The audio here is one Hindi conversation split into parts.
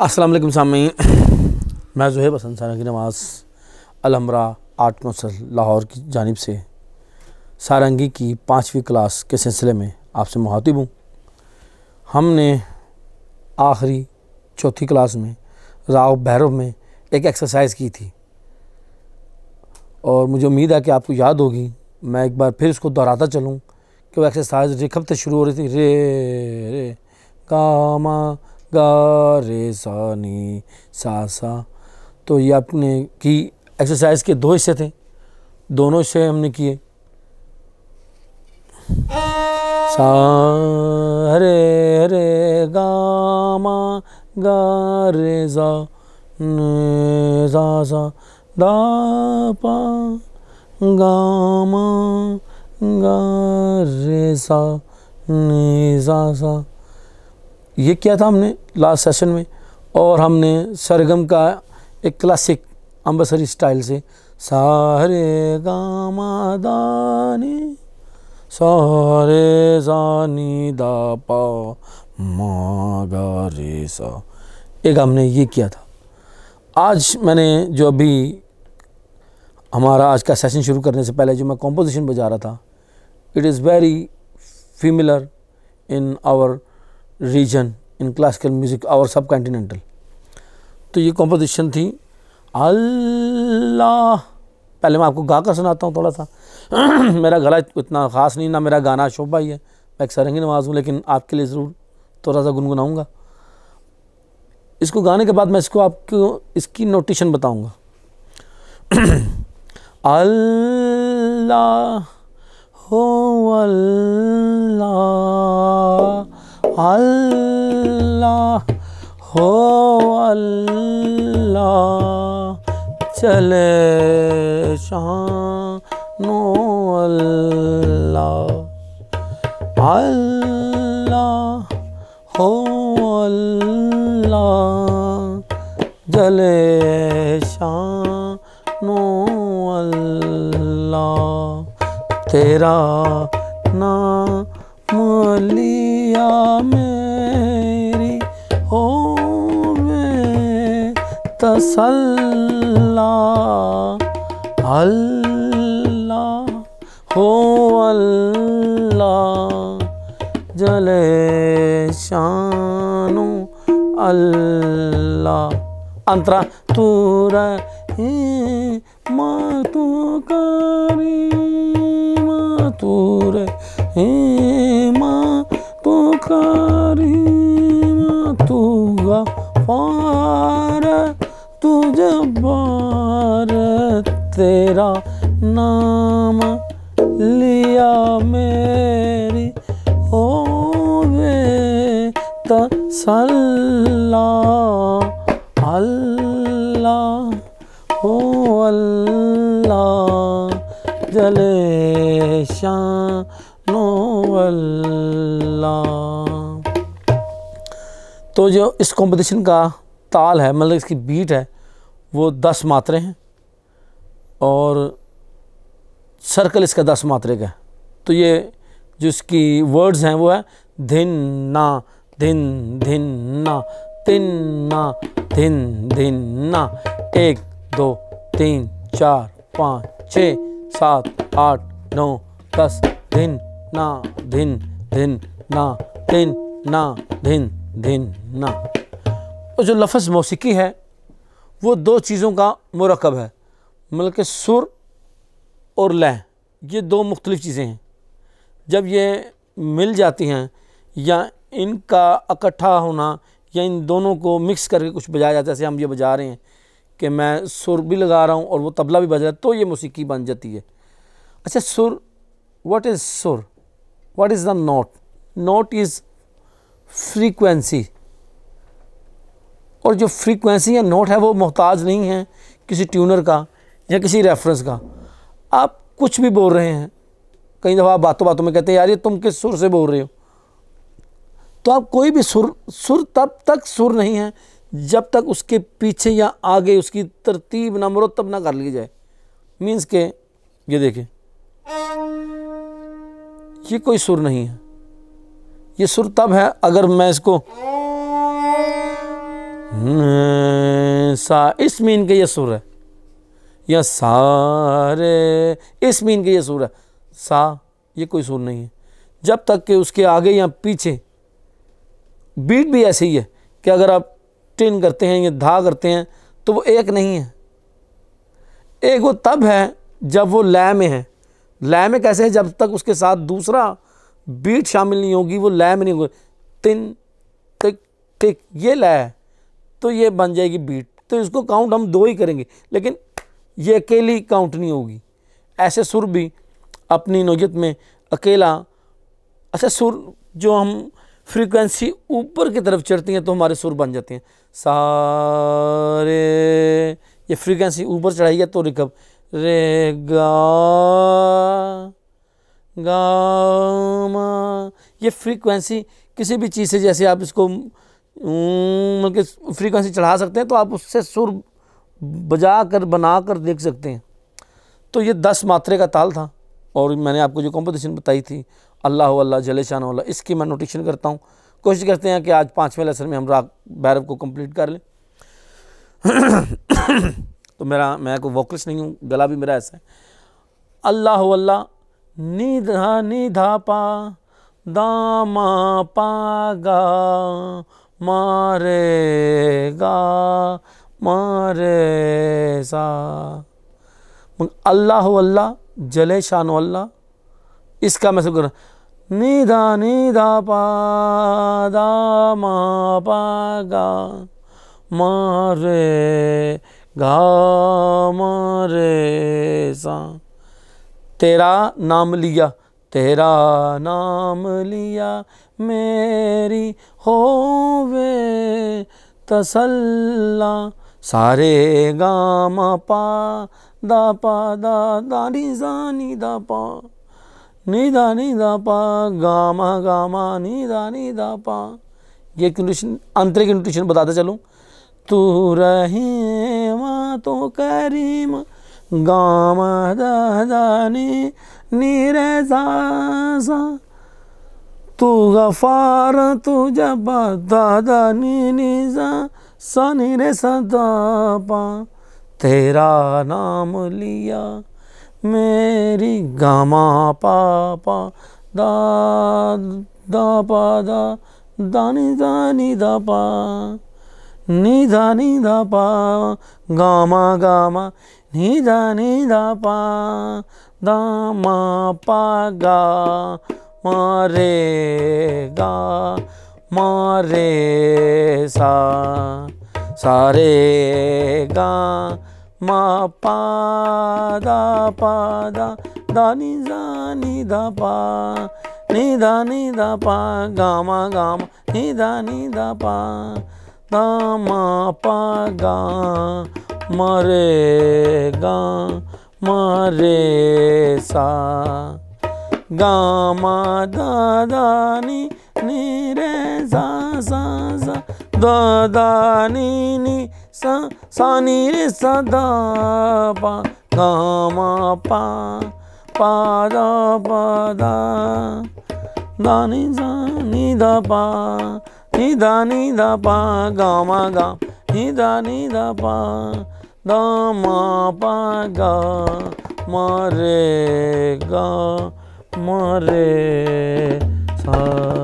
अस्सलाम वालेकुम सामीन, मैं ज़ुहैब हसन सारंगी नवाज़ अलहमरा आर्ट काउंसिल लाहौर की जानिब से सारंगी की 5वीं क्लास के सिलसिले में आपसे मुखातिब हूँ। हमने आखिरी चौथी क्लास में राग भैरव में एक एक्सरसाइज की थी और मुझे उम्मीद है कि आपको याद होगी। मैं एक बार फिर इसको दोहराता चलूँ कि वो एक्सरसाइज रिखब से शुरू हो रही थी। रे रे गा मा गा रे सा नी सा सा। तो ये आपने की एक्सरसाइज के 2 हिस्से थे, दोनों हिस्से हमने किए। सा रे रे गा मा गा रे सा ने सा सा दा पा गा मा गा रे सा ने सा सा। ये किया था हमने लास्ट सेशन में। और हमने सरगम का एक क्लासिक अम्बसरी स्टाइल से सा रे गा मा दा नी सा रे सा नी दा पा मा गा रे सा, एक हमने ये किया था। आज मैंने जो अभी हमारा आज का सेशन शुरू करने से पहले जो मैं कॉम्पोजिशन बजा रहा था, it is very familiar in our region in classical music और सब कॉन्टिनेंटल। तो ये कॉम्पोजिशन थी अल्लाह। पहले मैं आपको गा कर सुनाता हूँ थोड़ा सा। मेरा गला इतना ख़ास नहीं, ना मेरा गाना शोभा ही है, मैं एक सारंगी नवाज़ हूँ, लेकिन आपके लिए ज़रूर थोड़ा सा गुनगुनाऊँगा। इसको गाने के बाद मैं इसको आपको इसकी नोटेशन बताऊँगा। अल्लाह हो अल्लाह अल्लाह हो अल्लाह चले शानो अल्लाह अल्लाह हो अल्लाह जले शानो अल्लाह तेरा नाम लिया मेरी हो में तसल्ला अल्लाह हो अल्लाह जले शानो अल्लाह। अंतरा तू रही माँ तू करी माँ तू रही माँ पुकारी माँ तू गफ़ार तू जब्बार तेरा नाम लिया मेरी होवे तसल्ला अल्लाह हो अल्लाह जले शानो अल्लाह। तो जो इस कॉम्पोजिशन का ताल है, मतलब इसकी बीट है, वो 10 मात्रे हैं और सर्कल इसका 10 मात्रे का है। तो ये जो इसकी वर्ड्स हैं वो है धिन ना धिन धिन ना तिन ना धिन धिन ना 1 2 3 4 5 6 7 8 9 10 धिन ना धिन धिन ना तिन ना धिन धिन ना। और जो लफ्ज़ मौसीकी है वो 2 चीज़ों का मुरक्कब है, मतलब कि सुर और लय, ये 2 मुख्तलिफ़ चीज़ें हैं। जब ये मिल जाती हैं या इनका इकट्ठा होना या इन दोनों को मिक्स करके कुछ बजाया जाता है, जैसे हम ये बजा रहे हैं कि मैं सुर भी लगा रहा हूँ और वो तबला भी बज रहा है, तो ये मौसीकी बन जाती है। अच्छा, सुर, what is sur, what is the note? Note is frequency, और जो फ्रीक्वेंसी या नोट है वो मोहताज नहीं है किसी ट्यूनर का या किसी रेफरेंस का। आप कुछ भी बोल रहे हैं, कई दफ़ा आप बातों बातों में कहते हैं यार ये तुम किस सुर से बोल रहे हो, तो आप कोई भी सुर तब तक सुर नहीं है जब तक उसके पीछे या आगे उसकी तरतीब ना मुरतब ना कर ली जाए। मीन्स के ये देखिए, ये कोई सुर नहीं है। ये सुर तब है अगर मैं इसको सा, इस मीन के ये सुर है, या सारे, इस मीन के ये सुर है। सा ये कोई सुर नहीं है, जब तक कि उसके आगे या पीछे बीट भी ऐसे ही है कि अगर आप टिन करते हैं या धा करते हैं तो वो एक नहीं है। एक वो तब है जब वो लय में है। लय में कैसे है? जब तक उसके साथ दूसरा बीट शामिल नहीं होगी वो लय में नहीं होगी। तिन टिक टिक ये लय है तो ये बन जाएगी बीट। तो इसको काउंट हम 2 ही करेंगे, लेकिन ये अकेली काउंट नहीं होगी। ऐसे सुर भी अपनी नोयत में अकेला, अच्छा सुर जो हम फ्रीक्वेंसी ऊपर की तरफ चढ़ती हैं तो हमारे सुर बन जाते हैं। सारे, ये फ्रीक्वेंसी ऊपर चढ़ाई है तो रिकव, रे गा गा मा, ये फ्रीक्वेंसी किसी भी चीज़ से, जैसे आप इसको मतलब फ्रीक्वेंसी चढ़ा सकते हैं तो आप उससे सुर बजा कर बना कर देख सकते हैं। तो ये 10 मात्रे का ताल था और मैंने आपको जो कॉम्पोजिशन बताई थी अल्लाह अल्लाह जले शान अल्लाह, इसकी मैं नोटेशन करता हूँ। कोशिश करते हैं कि आज 5वें लेसन में हम राग भैरव को कंप्लीट कर लें। तो मैं कोई वोकलिस्ट नहीं हूँ, गला भी मेरा ऐसा है। अल्लाह अल्लाह नि धा पा दा मा पा गा मारे गा मारे सा। अल्लाह अल्लाह जले शान अल्लाह, इसका मैं शुक्र नि धा पा दा मा पा गा मारे गा मारे सा। तेरा नाम लिया, तेरा नाम लिया मेरी होवे तसल्ला। सारे गा मा पा दा नी दा पा नी दा पा गा मा नी दा पा। ये कंडीशन अंतरिक कंडीशन बताते चलूँ। तू रहीम तो करीम गा मा दा नी रे सा। तू गफार तू जब्बार दा नी सा नी रे सा दा पा। तेरा नाम लिया मेरी गामा पा पा दा पा दा नी दा पा नी दा पा गामा नी दा पा दा मा पा गा मारे गा मारे सा। सारे गा मा पा दा नी दा पा नी दा पा गामा नी दा पा दा मा पा गा मारे गा मारे सा। गामा दा नी रे सा दा नी सा नी रे सा दा पा गामा पा दा नी दा पा नी दा पा गामा नी दा पा दा मा पा गा मारे गा मारे सा।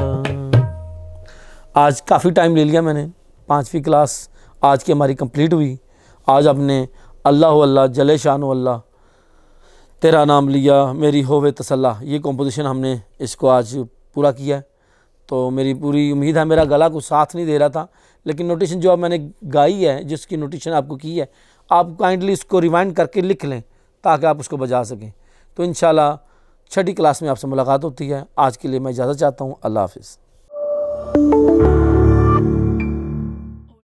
आज काफ़ी टाइम ले लिया मैंने, 5वीं क्लास आज की हमारी कंप्लीट हुई। आज आपने अल्लाह अल्लाह जले शान अल्लाह तेरा नाम लिया मेरी होवे तसल्ला, ये कॉम्पोजिशन हमने इसको आज पूरा किया। तो मेरी पूरी उम्मीद है, मेरा गला कुछ साथ नहीं दे रहा था, लेकिन नोटेशन जो अब मैंने गाई है, जिसकी नोटेशन आपको की है, आप काइंडली इसको रिवाइंड करके लिख लें ताकि आप उसको बजा सकें। तो इंशाल्लाह 6ठी क्लास में आपसे मुलाकात होती है। आज के लिए मैं इजाज़त चाहता हूँ। अल्लाह हाफ़िज़।